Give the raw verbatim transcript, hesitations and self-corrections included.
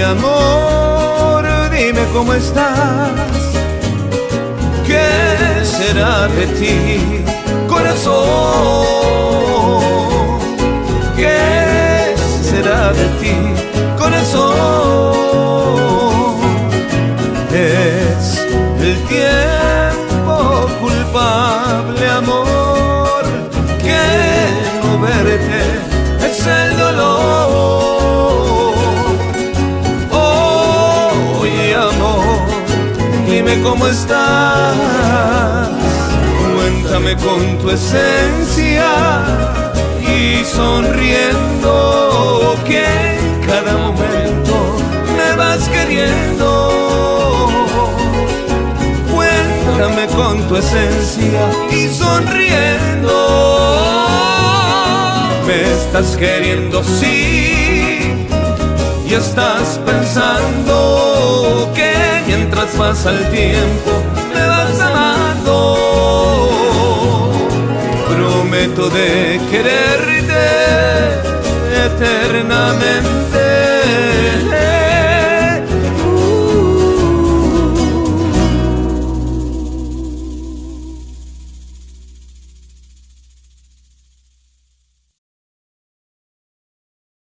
amor, dime cómo estás. ¿Qué será de ti, corazón? ¿Qué será de ti, corazón? Es el tiempo culpable, amor, que no verte es el dolor. Oye, amor, dime cómo estás. Cuéntame con tu esencia y sonriendo que en cada momento me vas queriendo. Cuéntame con tu esencia y sonriendo. Me estás queriendo, sí, y estás pensando que mientras pasa el tiempo me vas amando. Prometo de quererte eternamente.